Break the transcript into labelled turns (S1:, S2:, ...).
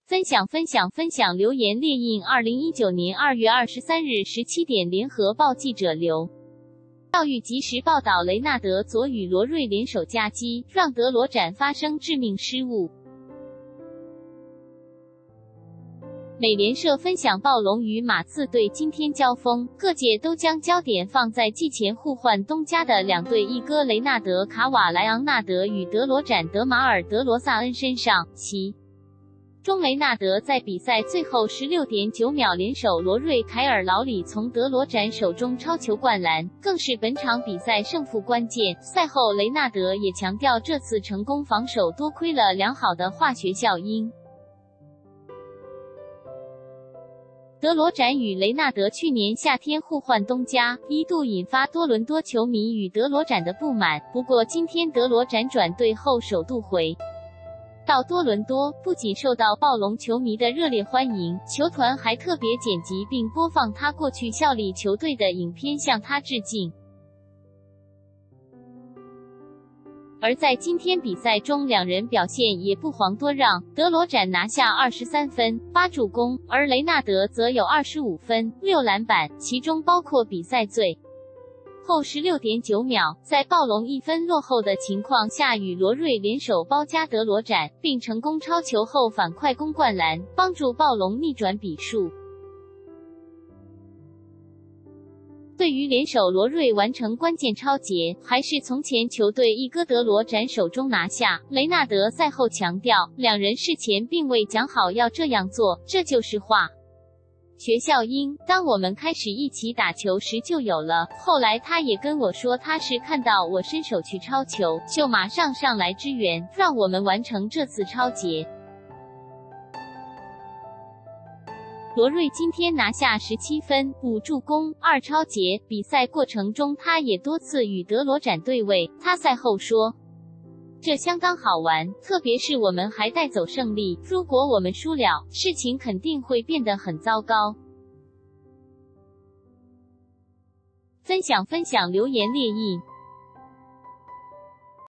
S1: 分享留言列印2019年2月23日17点联合报记者刘教育及时报道，雷纳德佐与罗瑞联手夹击，让德罗展发生致命失误。美联社分享暴龙与马刺队今天交锋，各界都将焦点放在季前互换东家的两队一哥雷纳德卡瓦莱昂纳德与德罗展德马尔德罗萨恩身上，其中雷纳德在比赛最后16.9秒联手罗瑞凯尔劳里从德罗展手中抄球灌篮，更是本场比赛胜负关键。赛后雷纳德也强调这次成功防守多亏了良好的化学效应。德罗展与雷纳德去年夏天互换东家，一度引发多伦多球迷与德罗展的不满，不过今天德罗展转队后首度回到多伦多，不仅受到暴龙球迷的热烈欢迎，球团还特别剪辑并播放他过去效力球队的影片向他致敬。而在今天比赛中，两人表现也不遑多让，德罗展拿下23分8助攻，而雷纳德则有25分6篮板，其中包括比赛最后16.9秒，在暴龙1分落后的情况下与罗瑞联手包夹德罗展，并成功抄球后反快攻灌篮，帮助暴龙逆转比数。对于联手罗瑞完成关键抄截，还是从前球队一哥德罗展手中拿下，雷纳德赛后强调，两人事前并未讲好要这样做，这就是化学效应，当我们开始一起打球时就有了。后来他也跟我说，他是看到我伸手去抄球，就马上上来支援，让我们完成这次抄截。罗瑞今天拿下17分5助攻2抄截，比赛过程中他也多次与德罗展对位，他赛后说，这相当好玩，特别是我们还带走胜利，如果我们输了，事情肯定会变得很糟糕。分享留言列印